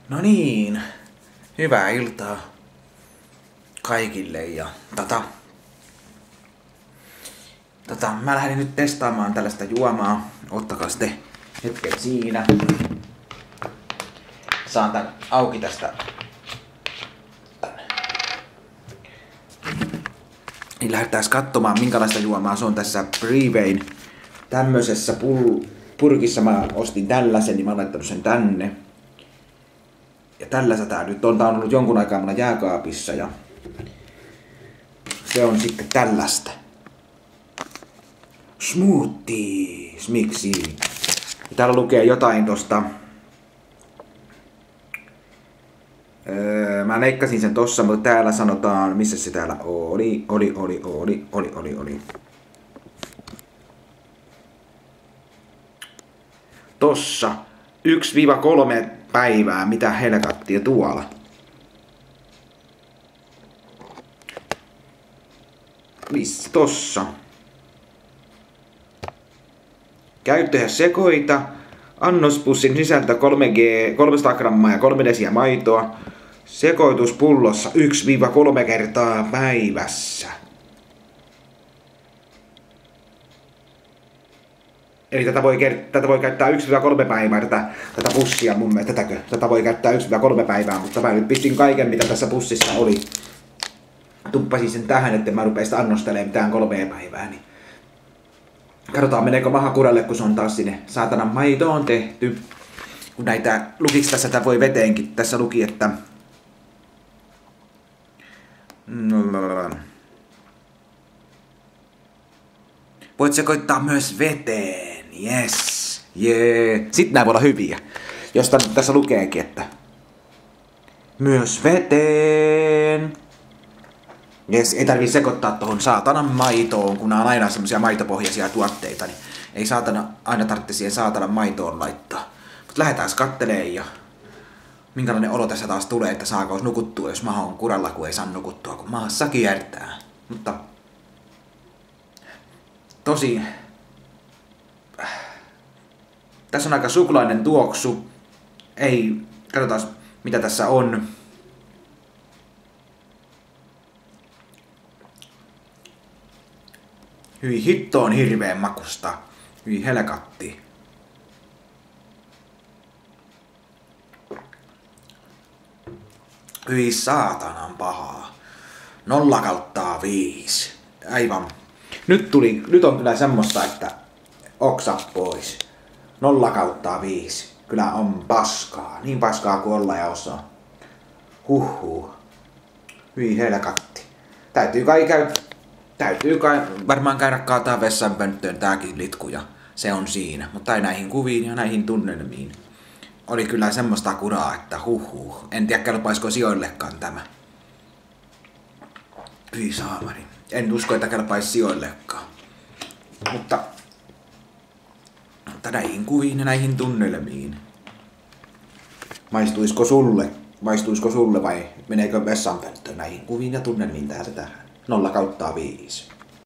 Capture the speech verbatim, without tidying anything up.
No niin, hyvää iltaa kaikille ja tota, tota, mä lähdin nyt testaamaan tällaista juomaa. Ottakaa sitten hetken siinä. Saan tän auki tästä. Niin lähdetään katsomaan minkälaista juomaa se on tässä Brewein tämmöisessä pul- purkissa. Mä ostin tällaisen, niin mä oon laittanut sen tänne. Ja tällaista tää nyt on, tää on ollut jonkun aikaa mulla jääkaapissa ja se on sitten tällaista. Smoothies, miksi? Ja täällä lukee jotain tosta. Öö, mä leikkasin sen tossa, mutta täällä sanotaan, missä se täällä oli, oli, oli, oli, oli, oli, oli. Tossa. yksi kolme päivää, mitä helkattia tuolla. Missä tossa? Käyttö ja sekoita. Annospussin sisältö kolme G, kolmesataa grammaa ja kolme desiä maitoa. Sekoituspullossa yksi kolme kertaa päivässä. Eli tätä voi, tätä voi käyttää yksi kolme päivää, tätä, tätä pussia mun mielestä. Tätäkö? Tätä voi käyttää yksi kolme päivää, mutta mä nyt pistin kaiken mitä tässä pussissa oli. Tuppasin sen tähän, että mä rupein sitä annostelemaan mitään kolmea päivää. Niin katsotaan meneekö maha kuralle, kun se on taas sinne saatanan maitoon tehty. Kun näitä, lukiks tässä, tää voi veteenkin. Tässä luki, että voit sekoittaa myös veteen. Yes. Jee. Sitten nää voi olla hyviä. Josta tässä lukeekin, että myös veteen. Jes, ei tarvii sekoittaa tohon saatanan maitoon, kun nää on aina semmosia maitopohjaisia tuotteita, niin ei saatana aina tarvitse siihen saatanan maitoon laittaa. Mut lähdetään katteleen ja minkälainen olo tässä taas tulee, että saako nukuttua, jos maha on kuralla, kun ei saa nukuttua, kun maassa kiertää. Mutta tosi tässä on aika suklainen tuoksu. Ei, katsotaan mitä tässä on. Hyi hitto on hirveen makusta. Hyi helkatti. Hyi saatanan pahaa. Nolla kautta viisi. Aivan. Nyt tuli, nyt on kyllä semmoista, että oksa pois. Nolla kautta viisi. Kyllä on paskaa. Niin paskaa kuin olla ja osaa. Huhhuh. Hyi helkatti. Täytyy kai käy... Täytyy kai varmaan käydä kaataa vessanpönttöön tääkin litku ja se on siinä. Mutta ei näihin kuviin ja näihin tunnelmiin. Oli kyllä semmoista kuraa, että huhhuh. En tiedä kelpaisiko sijoillekaan tämä. Hyi saamari. En usko, että kelpaisi sijoillekaan. Mutta, mutta näihin kuviin ja näihin tunnelmiin. Maistuisiko sulle? Maistuisiko sulle vai meneekö vessanpönttöön näihin kuviin ja tunnelmiin täältä tähän? Nolla kautta viisi.